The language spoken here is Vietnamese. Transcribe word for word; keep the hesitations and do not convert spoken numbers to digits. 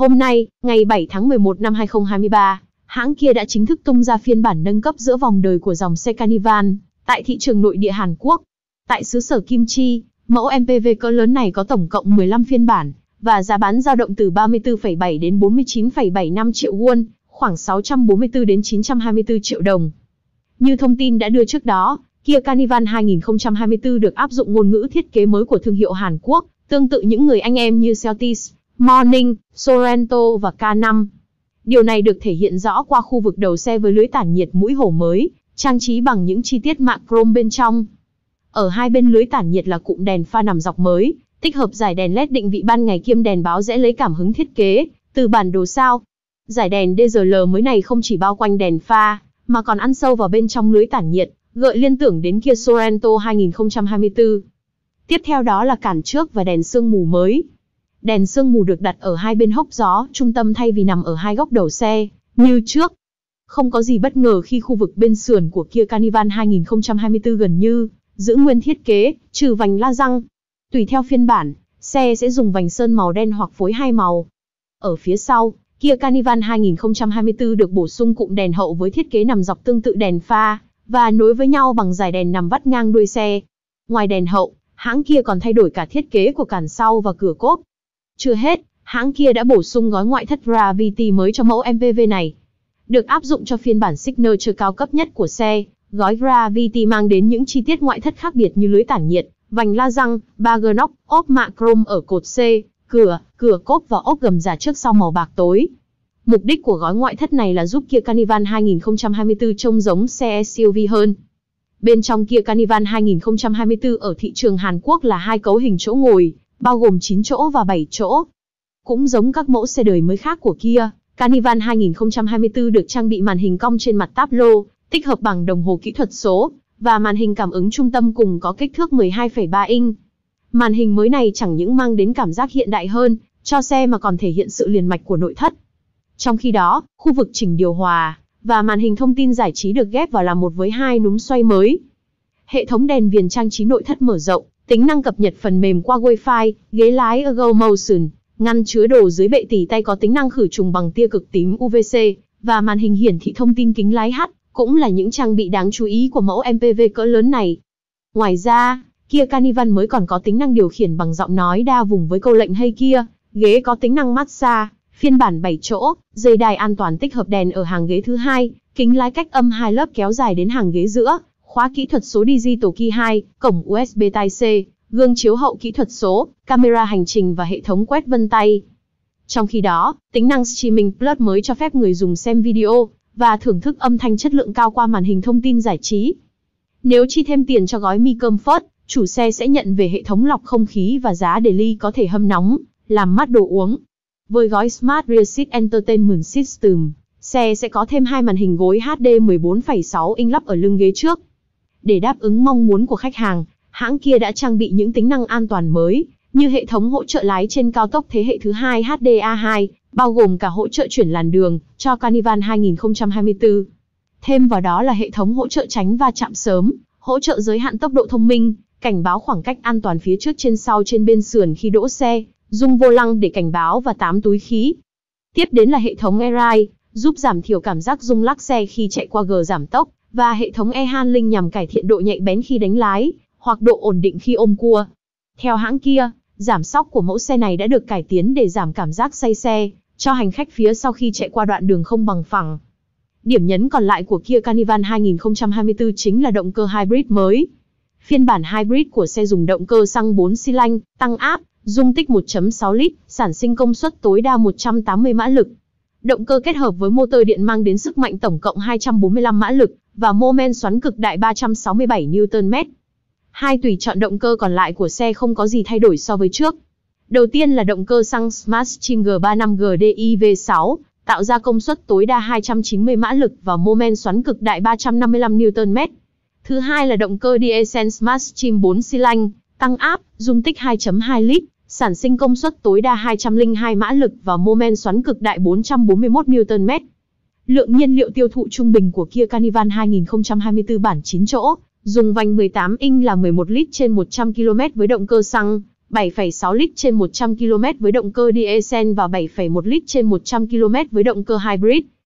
Hôm nay, ngày bảy tháng mười một năm hai nghìn không trăm hai mươi ba, hãng Kia đã chính thức tung ra phiên bản nâng cấp giữa vòng đời của dòng xe Carnival tại thị trường nội địa Hàn Quốc. Tại xứ sở Kim Chi, mẫu em pê vê cỡ lớn này có tổng cộng mười lăm phiên bản và giá bán dao động từ ba mươi tư phẩy bảy đến bốn mươi chín phẩy bảy mươi lăm triệu won, khoảng sáu trăm bốn mươi tư đến chín trăm hai mươi tư triệu đồng. Như thông tin đã đưa trước đó, Kia Carnival hai nghìn không trăm hai mươi tư được áp dụng ngôn ngữ thiết kế mới của thương hiệu Hàn Quốc, tương tự những người anh em như Celtis, Morning, Sorento và K năm. Điều này được thể hiện rõ qua khu vực đầu xe với lưới tản nhiệt mũi hổ mới, trang trí bằng những chi tiết mạ chrome bên trong. Ở hai bên lưới tản nhiệt là cụm đèn pha nằm dọc mới, tích hợp dải đèn led định vị ban ngày kiêm đèn báo rẽ lấy cảm hứng thiết kế từ bản đồ sao. Dải đèn đê giê lờ mới này không chỉ bao quanh đèn pha, mà còn ăn sâu vào bên trong lưới tản nhiệt, gợi liên tưởng đến Kia Sorento hai nghìn không trăm hai mươi tư. Tiếp theo đó là cản trước và đèn sương mù mới. Đèn sương mù được đặt ở hai bên hốc gió trung tâm thay vì nằm ở hai góc đầu xe, như trước. Không có gì bất ngờ khi khu vực bên sườn của Kia Carnival hai nghìn không trăm hai mươi tư gần như giữ nguyên thiết kế, trừ vành la răng. Tùy theo phiên bản, xe sẽ dùng vành sơn màu đen hoặc phối hai màu. Ở phía sau, Kia Carnival hai nghìn không trăm hai mươi tư được bổ sung cụm đèn hậu với thiết kế nằm dọc tương tự đèn pha, và nối với nhau bằng dải đèn nằm vắt ngang đuôi xe. Ngoài đèn hậu, hãng Kia còn thay đổi cả thiết kế của cản sau và cửa cốp. Chưa hết, hãng Kia đã bổ sung gói ngoại thất Gravity mới cho mẫu em pê vê này. Được áp dụng cho phiên bản Signature cao cấp nhất của xe, gói Gravity mang đến những chi tiết ngoại thất khác biệt như lưới tản nhiệt, vành la răng, ba gơ nóc, ốp mạ chrome ở cột C, cửa, cửa cốp và ốp gầm giả trước sau màu bạc tối. Mục đích của gói ngoại thất này là giúp Kia Carnival hai nghìn không trăm hai mươi tư trông giống xe ét u vê hơn. Bên trong Kia Carnival hai nghìn không trăm hai mươi tư ở thị trường Hàn Quốc là hai cấu hình chỗ ngồi, bao gồm chín chỗ và bảy chỗ. Cũng giống các mẫu xe đời mới khác của Kia, Carnival hai nghìn không trăm hai mươi tư được trang bị màn hình cong trên mặt tablo, tích hợp bằng đồng hồ kỹ thuật số, và màn hình cảm ứng trung tâm cùng có kích thước mười hai phẩy ba inch. Màn hình mới này chẳng những mang đến cảm giác hiện đại hơn cho xe mà còn thể hiện sự liền mạch của nội thất. Trong khi đó, khu vực chỉnh điều hòa và màn hình thông tin giải trí được ghép vào làm một với hai núm xoay mới. Hệ thống đèn viền trang trí nội thất mở rộng, tính năng cập nhật phần mềm qua Wi-Fi, ghế lái Ergo Motion, ngăn chứa đồ dưới bệ tỉ tay có tính năng khử trùng bằng tia cực tím u vê xê, và màn hình hiển thị thông tin kính lái H, cũng là những trang bị đáng chú ý của mẫu em pê vê cỡ lớn này. Ngoài ra, Kia Carnival mới còn có tính năng điều khiển bằng giọng nói đa vùng với câu lệnh Hey Kia, ghế có tính năng massage, phiên bản bảy chỗ, dây đai an toàn tích hợp đèn ở hàng ghế thứ hai, kính lái cách âm hai lớp kéo dài đến hàng ghế giữa, khóa kỹ thuật số Digital Key hai, cổng u ét bê Type-C, gương chiếu hậu kỹ thuật số, camera hành trình và hệ thống quét vân tay. Trong khi đó, tính năng Streaming Plus mới cho phép người dùng xem video và thưởng thức âm thanh chất lượng cao qua màn hình thông tin giải trí. Nếu chi thêm tiền cho gói Mi Comfort, chủ xe sẽ nhận về hệ thống lọc không khí và giá daily có thể hâm nóng, làm mát đồ uống. Với gói Smart Rear Seat Entertainment System, xe sẽ có thêm hai màn hình gối hát đê mười bốn phẩy sáu inch lắp ở lưng ghế trước. Để đáp ứng mong muốn của khách hàng, hãng Kia đã trang bị những tính năng an toàn mới, như hệ thống hỗ trợ lái trên cao tốc thế hệ thứ hai hát đê a hai, bao gồm cả hỗ trợ chuyển làn đường cho Carnival hai nghìn không trăm hai mươi tư. Thêm vào đó là hệ thống hỗ trợ tránh va chạm sớm, hỗ trợ giới hạn tốc độ thông minh, cảnh báo khoảng cách an toàn phía trước trên sau trên bên sườn khi đỗ xe, rung vô lăng để cảnh báo và tám túi khí. Tiếp đến là hệ thống E-Ride, giúp giảm thiểu cảm giác rung lắc xe khi chạy qua gờ giảm tốc, và hệ thống E-Handling nhằm cải thiện độ nhạy bén khi đánh lái, hoặc độ ổn định khi ôm cua. Theo hãng Kia, giảm xóc của mẫu xe này đã được cải tiến để giảm cảm giác say xe cho hành khách phía sau khi chạy qua đoạn đường không bằng phẳng. Điểm nhấn còn lại của Kia Carnival hai nghìn không trăm hai mươi tư chính là động cơ hybrid mới. Phiên bản hybrid của xe dùng động cơ xăng bốn xi lanh, tăng áp, dung tích một phẩy sáu lít, sản sinh công suất tối đa một trăm tám mươi mã lực. Động cơ kết hợp với motor điện mang đến sức mạnh tổng cộng hai trăm bốn mươi lăm mã lực và mô men xoắn cực đại ba trăm sáu mươi bảy niu-tơn mét. Hai tùy chọn động cơ còn lại của xe không có gì thay đổi so với trước. Đầu tiên là động cơ xăng Smartstream G ba mươi lăm G D I V sáu, tạo ra công suất tối đa hai trăm chín mươi mã lực và mô men xoắn cực đại ba trăm năm mươi lăm niu-tơn mét. Thứ hai là động cơ diesel Smartstream bốn xi lanh, tăng áp, dung tích hai phẩy hai lít, sản sinh công suất tối đa hai trăm lẻ hai mã lực và mô men xoắn cực đại bốn trăm bốn mươi mốt niu-tơn mét. Lượng nhiên liệu tiêu thụ trung bình của Kia Carnival hai nghìn không trăm hai mươi tư bản chín chỗ, dùng vành mười tám inch là mười một lít trên một trăm ki lô mét với động cơ xăng bảy phẩy sáu lít trên một trăm ki lô mét với động cơ diesel và bảy phẩy một lít trên một trăm ki lô mét với động cơ hybrid.